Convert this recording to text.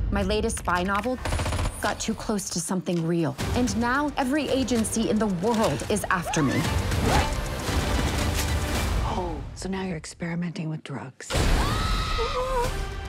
My latest spy novel got too close to something real. And now every agency in the world is after me. Oh, so now you're experimenting with drugs.